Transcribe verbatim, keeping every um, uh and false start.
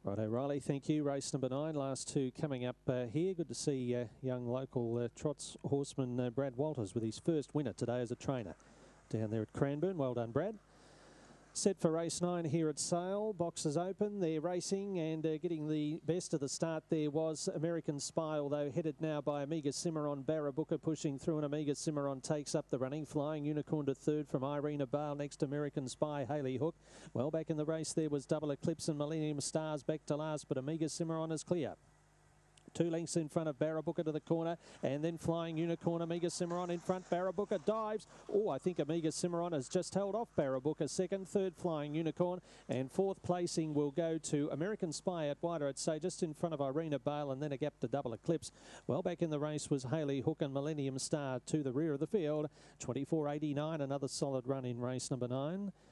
Righto, Riley, thank you. Race number nine, last two coming up uh, here. Good to see uh, young local uh, trots horseman uh, Brad Walters with his first winner today as a trainer down there at Cranbourne. Well done, Brad. Set for race nine here at Sale. Boxes open. They're racing and uh, getting the best of the start there was American Spy, although headed now by Amiga Cimarron. Barabooka pushing through, and Amiga Cimarron takes up the running. Flying Unicorn to third from Irina Bale. Next, American Spy, Haley Hook. Well, back in the race there was Double Eclipse and Millennium Stars back to last, but Amiga Cimarron is clear. Two lengths in front of Barabooka to the corner, and then Flying Unicorn, Amiga Cimarron in front. Barabooka dives. Oh, I think Amiga Cimarron has just held off Barabooka. Second, third, Flying Unicorn, and fourth placing will go to American Spy at wider, I'd say, just in front of Irina Bale, and then a gap to Double Eclipse. Well, back in the race was Haley Hook and Millennium Star to the rear of the field. twenty-four eighty-nine, another solid run in race number nine.